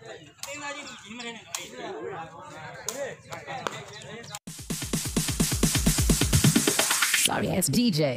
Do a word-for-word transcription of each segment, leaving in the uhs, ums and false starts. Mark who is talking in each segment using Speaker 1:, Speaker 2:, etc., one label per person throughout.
Speaker 1: Sorry ass ดี เจ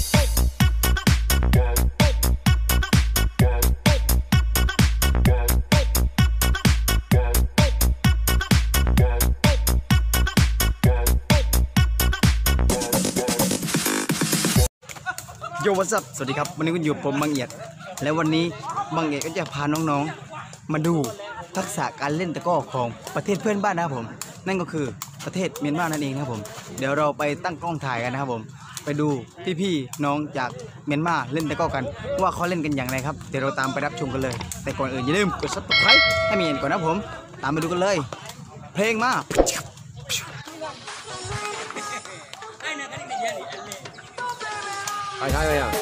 Speaker 2: โยวัสดิ์สวัสดีครับวันนี้คุณอยู่ผมบังเอียดและวันนี้บังเอียดก็จะพาน้องๆมาดูทักษะการเล่นตะกร้อของประเทศเพื่อนบ้านนะครับผมนั่นก็คือประเทศเมียนมานั่นเองนะครับผมเดี๋ยวเราไปตั้งกล้องถ่ายกันนะครับผมไปดูพี่ๆน้องจากเมียนมาเล่นตะกร้อกันว่าเขาเล่นกันอย่างไรครับเดี๋ยวเราตามไปรับชมกันเลยแต่ก่อนอื่นอย่าลืมกดซับสไครต์ให้เมียนก่อนนะผมตามไปดูกันเลยเพลงมา
Speaker 3: ใช่ไหมอ่ะ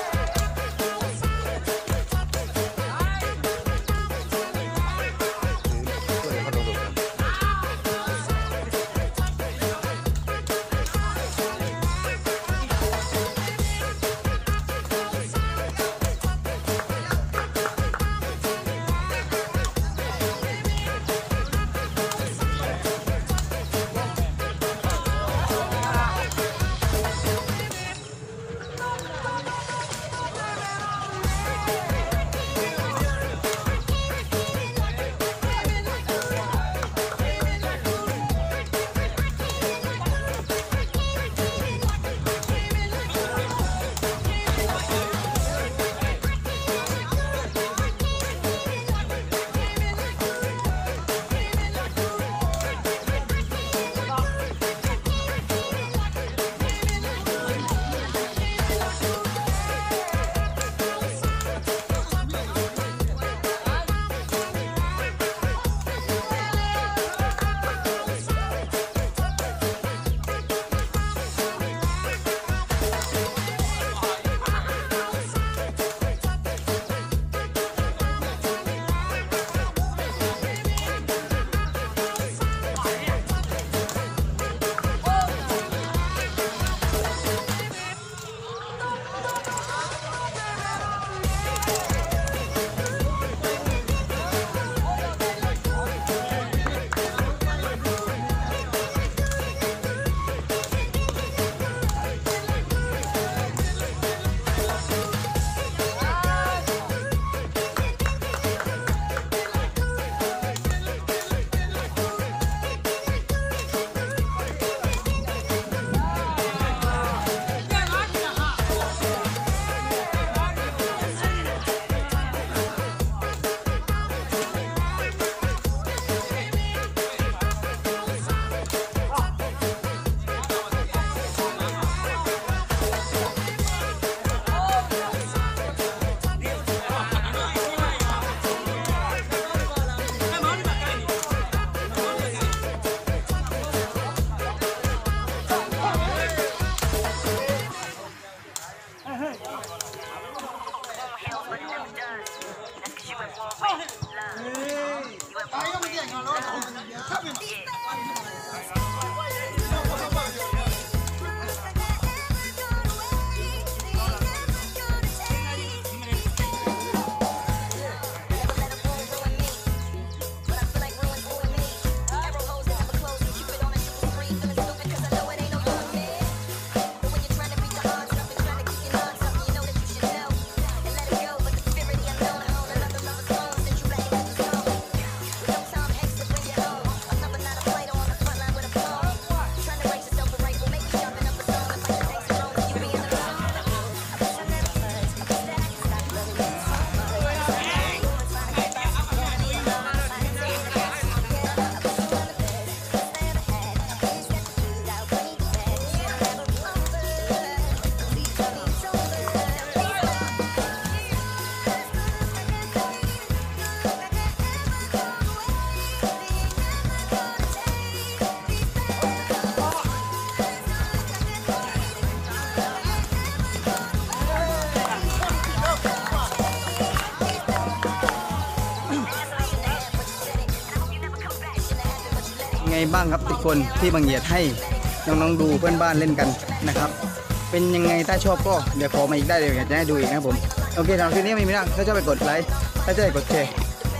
Speaker 2: ไงบ้างครับทุกคนที่บังเอียดให้น้องๆดูเพื่อนบ้านเล่นกันนะครับเป็นยังไงถ้าชอบก็เดี๋ยวขอมาอีกได้เดี๋ยวอยากจะให้ดูอีกนะครับผมโอเคสำหรับคลิปนี้ไม่มีนะถ้าชอบไปกดไลค์ถ้าชอบไปกดแชร์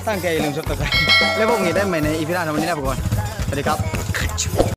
Speaker 2: ตั้งใจอย่าลืมชมต่อไปแล้วพวกนี้ได้ใหม่ในอีพีหน้าในวันนี้นะทุกคนสวัสดีครับ